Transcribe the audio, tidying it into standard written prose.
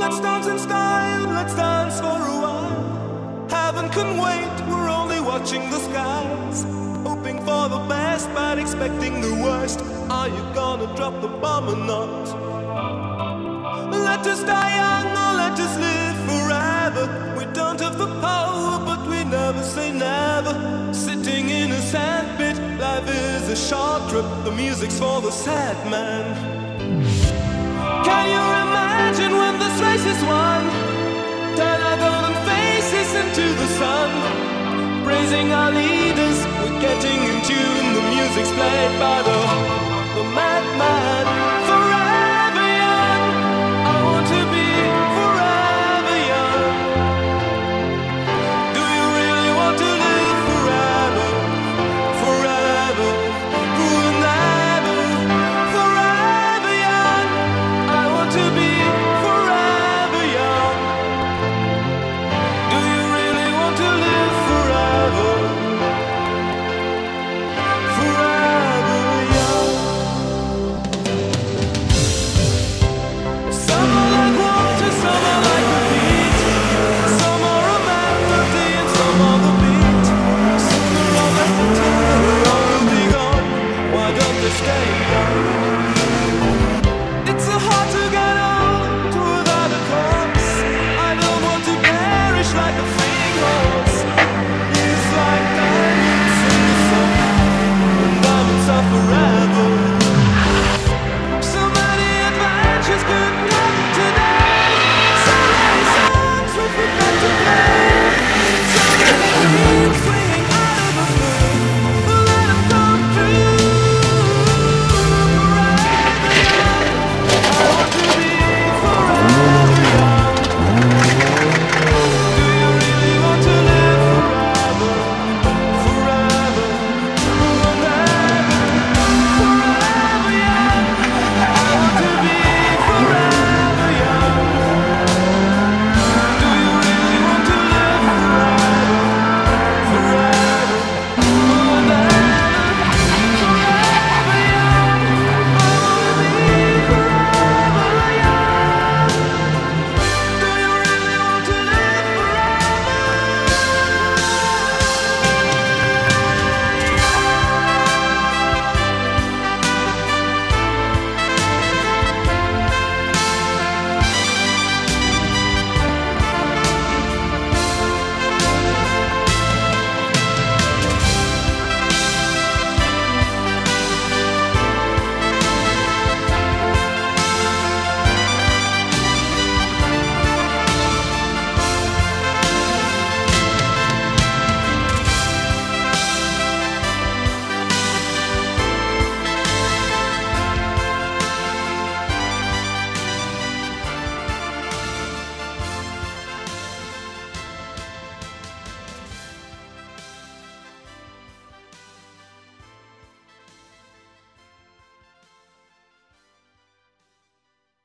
let's dance in style, let's dance for a while. Heaven can wait, we're only watching the skies. Hoping for the best, but expecting the worst. Are you gonna drop the bomb or not? Let us die young or let us live forever. We don't have the power, but we never say never. Sitting in a sandpit, life is a short trip. The music's for the sad man. Can you imagine when this race is won? Turn our golden faces into the sun. Praising our leaders, we're getting in tune. The music's played by the madman.